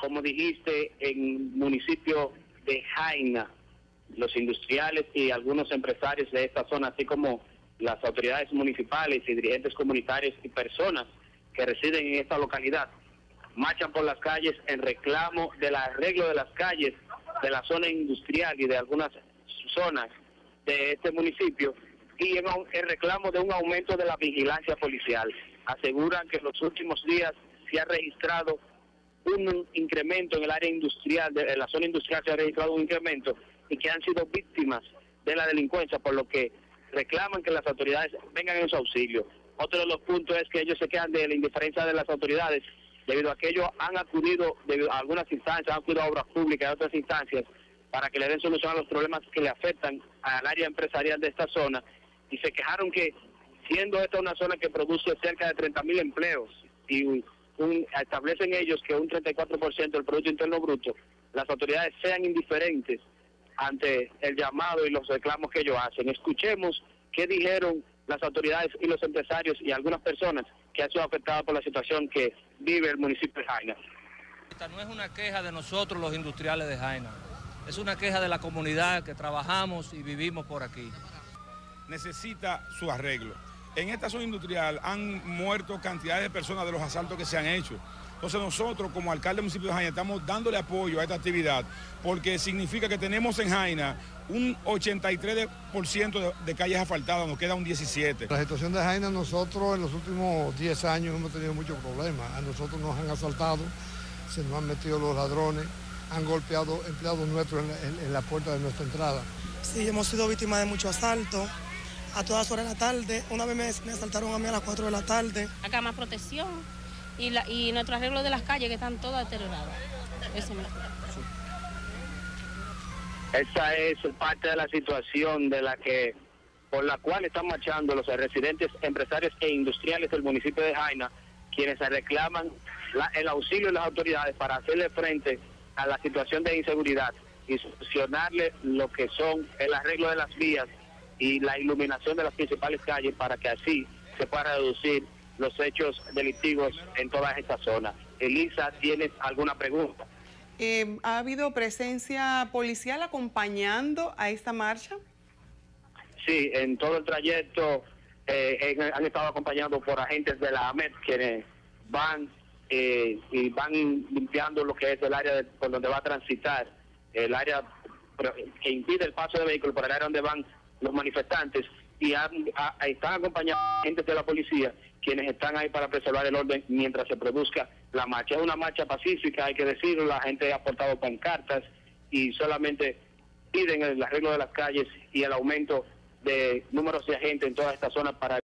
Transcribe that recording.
como dijiste, en municipio de Jaina, los industriales y algunos empresarios de esta zona, así como las autoridades municipales y dirigentes comunitarios y personas que residen en esta localidad, marchan por las calles en reclamo del arreglo de las calles de la zona industrial y de algunas zonas de este municipio, y en reclamo de un aumento de la vigilancia policial. Aseguran que en los últimos días se ha registrado un incremento en el área industrial, en la zona industrial se ha registrado un incremento, y que han sido víctimas de la delincuencia, por lo que reclaman que las autoridades vengan en su auxilio. Otro de los puntos es que ellos se quejan de la indiferencia de las autoridades, debido a que ellos han acudido a algunas instancias, han acudido a obras públicas y a otras instancias para que le den solución a los problemas que le afectan al área empresarial de esta zona, y se quejaron que, siendo esta una zona que produce cerca de 30.000 empleos, y establecen ellos que un 34% del Producto Interno Bruto, las autoridades sean indiferentes ante el llamado y los reclamos que ellos hacen. Escuchemos qué dijeron las autoridades y los empresarios y algunas personas que han sido afectadas por la situación que vive el municipio de Jaina. Esta no es una queja de nosotros los industriales de Jaina, es una queja de la comunidad que trabajamos y vivimos por aquí. Necesita su arreglo. En esta zona industrial han muerto cantidades de personas de los asaltos que se han hecho. Entonces nosotros, como alcalde del municipio de Jaina, estamos dándole apoyo a esta actividad, porque significa que tenemos en Jaina un 83% de calles asfaltadas, nos queda un 17%. La situación de Jaina, nosotros en los últimos 10 años hemos tenido muchos problemas. A nosotros nos han asaltado, se nos han metido los ladrones, han golpeado empleados nuestros en la puerta de nuestra entrada. Sí, hemos sido víctimas de muchos asaltos a todas horas de la tarde. Una vez me asaltaron a mí a las 4 de la tarde. Acá más protección y nuestro arreglo de las calles que están todas deterioradas. Eso me... Esa es parte de la situación por la cual están marchando los residentes, empresarios e industriales del municipio de Jaina, quienes reclaman el auxilio de las autoridades para hacerle frente a la situación de inseguridad y solucionarle lo que son el arreglo de las vías y la iluminación de las principales calles, para que así se pueda reducir los hechos delictivos en todas estas zonas. Elisa, ¿tienes alguna pregunta? ¿Ha habido presencia policial acompañando a esta marcha? Sí, en todo el trayecto han estado acompañados por agentes de la AMET, quienes van y van limpiando lo que es el área por donde va a transitar, el área que impide el paso de vehículos por el área donde van los manifestantes, y están acompañados agentes de la policía, quienes están ahí para preservar el orden mientras se produzca la marcha. Es una marcha pacífica, hay que decirlo, la gente ha portado pancartas y solamente piden el arreglo de las calles y el aumento de números de agentes en toda esta zona para